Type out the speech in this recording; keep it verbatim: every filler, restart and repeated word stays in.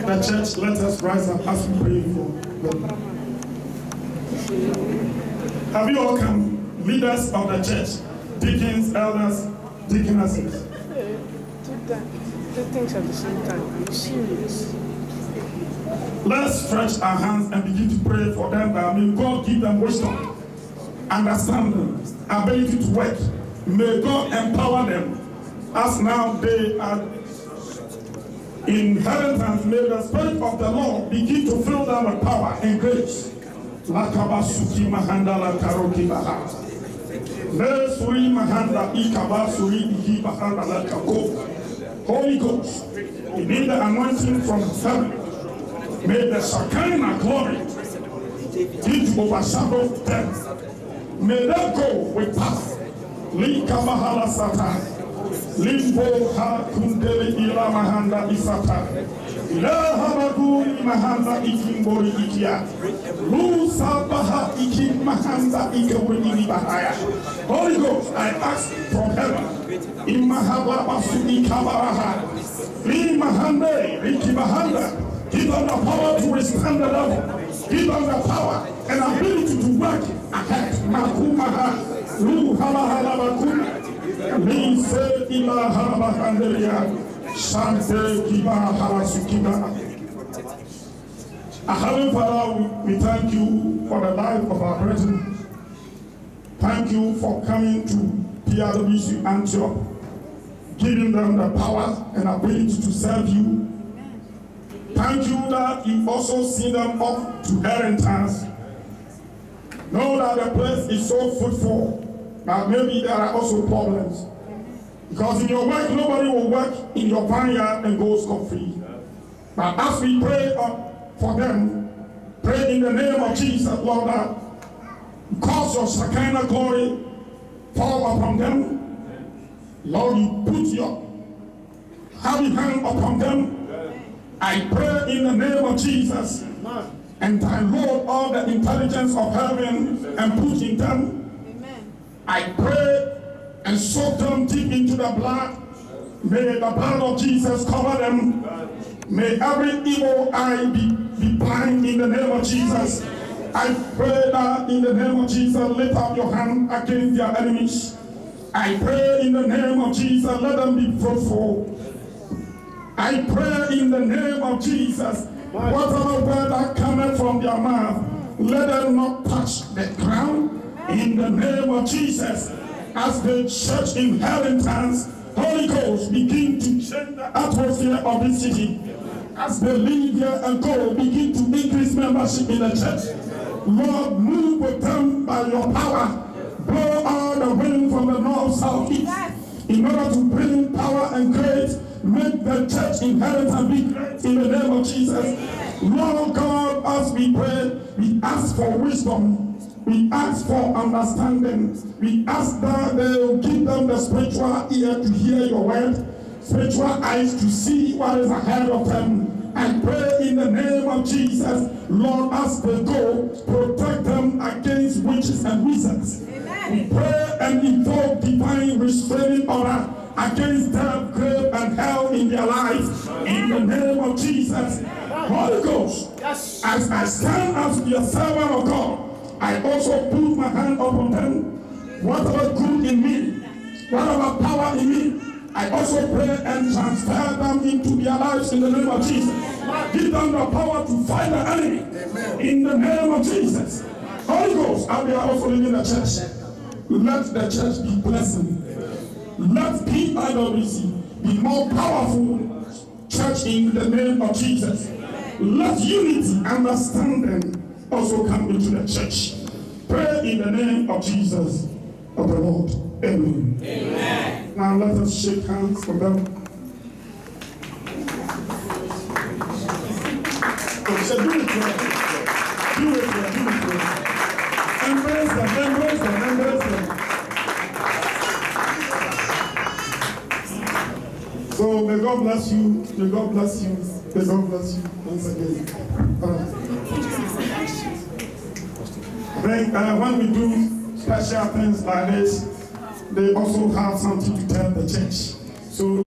the church, let us rise up as we pray for them. Have you all come? Leaders of the church, deacons, elders, deaconesses. Two things at the same time. Are you serious? Let's stretch our hands and begin to pray for them. That may God give them wisdom, understanding, ability to work. May God empower them as now they are inheritance. May the Spirit of the Lord begin to fill them with power and grace. Lakabasuki mahanda la karoki baha. Le suri mahanda ikaba suri ihi bahanda la kako. Holy Ghost, we need the anointing from heaven. May the Shekinah glory begin to overshadow them. May they go with power. Likabahala satan. Limbo ha kundeli ila mahanda isata. La habaguni mahanda ikimbori ikia. Lusa baha ikim mahanda ikewini bahaya. Holy Ghost, I ask from heaven. Imahaba basu ikabaraha. Li mahande ikibahanda. Give them the power to withstand the devil. Give them the power and ability to work ahead. Makumaha. Lu halahala bakuna. Li se ila halabakandelia. Shante kiba halasukiba. Heavenly Father, we thank you for the life of our brethren. Thank you for coming to P R W C Antioch, giving them the power and ability to serve you. Thank you that you also see them up to inheritance. Know that the place is so fruitful, but maybe there are also problems. Because in your work, nobody will work in your vineyard and go scot-free. But as we pray uh, for them, pray in the name of Jesus, Lord, that cause your Shekinah glory fall upon them. Lord, you put your heavy hand upon them. I pray in the name of Jesus and download all the intelligence of heaven and put in them. Amen. I pray and soak them deep into the blood. May the blood of Jesus cover them. May every evil eye be, be blind in the name of Jesus. I pray that in the name of Jesus, lift up your hand against their enemies. I pray in the name of Jesus, let them be fruitful. I pray in the name of Jesus, whatever word that cometh from their mouth, let them not touch the ground. In the name of Jesus, as the church inheritance, Holy Ghost, begin to change the atmosphere of this city. As they leave here and go, begin to increase membership in the church. Lord, move with them by your power. Blow all the wind from the north, south, east, in order to bring power and grace. Make the church inheritance be great in the name of Jesus. Lord God, as we pray, we ask for wisdom. We ask for understanding. We ask that they will give them the spiritual ear to hear your word, spiritual eyes to see what is ahead of them. I pray in the name of Jesus, Lord, as they go, protect them against witches and wizards. Amen. We pray and invoke divine restraining order against death, grave, and hell in their lives. In the name of Jesus, Holy Ghost, yes. As I stand as your servant of God, I also put my hand upon them. Whatever good in me, whatever power in me, I also pray and transfer them into their lives in the name of Jesus. Give them the power to fight the enemy. Amen. In the name of Jesus. Holy Ghost, and we are also living in the church. Let the church be blessing. Let P I W C be more powerful church in the name of Jesus. Let unity, understanding also come into the church. Pray in the name of Jesus of the Lord. Amen. Amen. Now let us shake hands for them. So do it well. Do it well. Do it well. Embrace them. Embrace them. Embrace them. So may God bless you. May God bless you. May God bless you once again. Uh, then, uh, when we do special things like this, they also have something to tell the church. So